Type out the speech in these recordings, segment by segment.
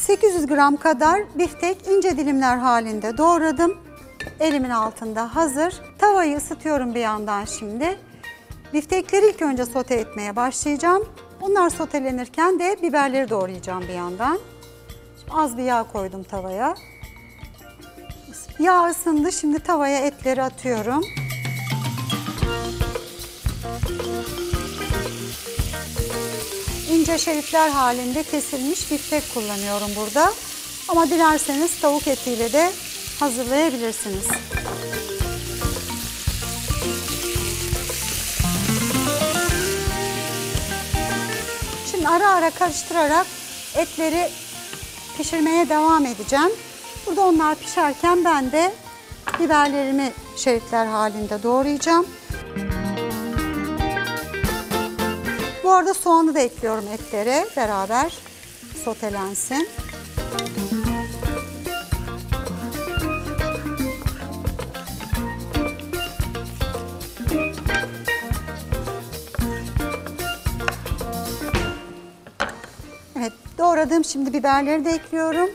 800 gram kadar biftek ince dilimler halinde doğradım. Elimin altında hazır. Tavayı ısıtıyorum bir yandan şimdi. Biftekleri ilk önce sote etmeye başlayacağım. Onlar sotelenirken de biberleri doğrayacağım bir yandan. Şimdi az bir yağ koydum tavaya. Yağ ısındı. Şimdi tavaya etleri atıyorum. İnce şeritler halinde kesilmiş biftek kullanıyorum burada. Ama dilerseniz tavuk etiyle de hazırlayabilirsiniz. Şimdi ara ara karıştırarak etleri pişirmeye devam edeceğim. Burada onlar pişerken ben de biberlerimi şeritler halinde doğrayacağım. Bu arada soğanı da ekliyorum etlere beraber sotelensin. Evet, doğradığım şimdi biberleri de ekliyorum.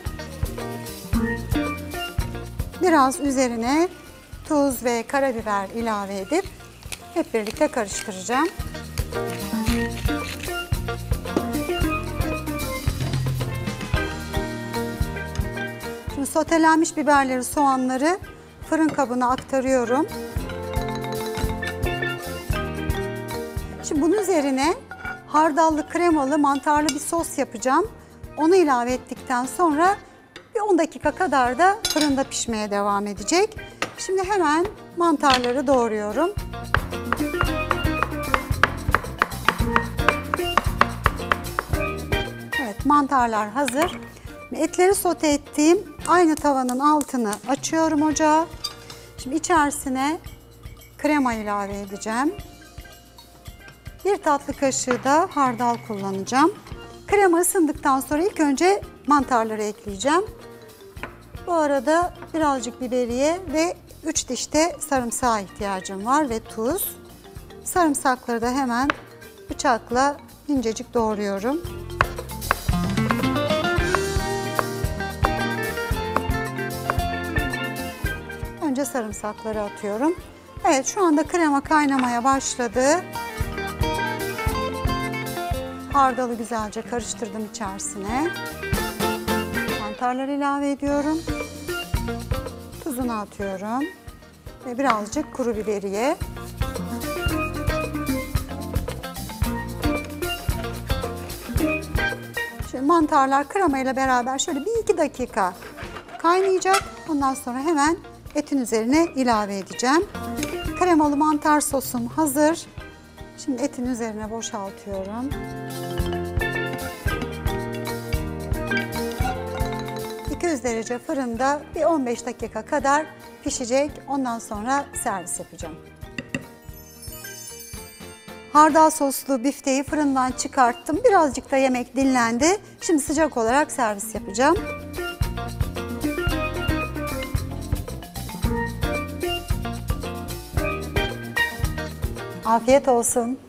Biraz üzerine tuz ve karabiber ilave edip hep birlikte karıştıracağım. Şimdi sotelenmiş biberleri, soğanları fırın kabına aktarıyorum. Şimdi bunun üzerine hardallı, kremalı, mantarlı bir sos yapacağım. Onu ilave ettikten sonra bir 10 dakika kadar da fırında pişmeye devam edecek. Şimdi hemen mantarları doğruyorum. Evet, mantarlar hazır. Etleri sote ettiğim aynı tavanın altını açıyorum ocağa. Şimdi içerisine krema ilave edeceğim. Bir tatlı kaşığı da hardal kullanacağım. Krema ısındıktan sonra ilk önce mantarları ekleyeceğim. Bu arada birazcık biberiye ve 3 diş de sarımsağa ihtiyacım var ve tuz. Sarımsakları da hemen bıçakla incecik doğruyorum. Önce sarımsakları atıyorum. Evet, şu anda krema kaynamaya başladı. Hardalı güzelce karıştırdım içerisine. Mantarları ilave ediyorum. Tuzunu atıyorum. Ve birazcık kuru biberiye. Şimdi mantarlar kremayla beraber şöyle 1-2 dakika kaynayacak. Ondan sonra hemen etin üzerine ilave edeceğim. Kremalı mantar sosum hazır. Şimdi etin üzerine boşaltıyorum. 200 derece fırında bir 15 dakika kadar pişecek. Ondan sonra servis yapacağım. Hardal soslu bifteyi fırından çıkarttım. Birazcık da yemek dinlendi. Şimdi sıcak olarak servis yapacağım. Afiyet olsun.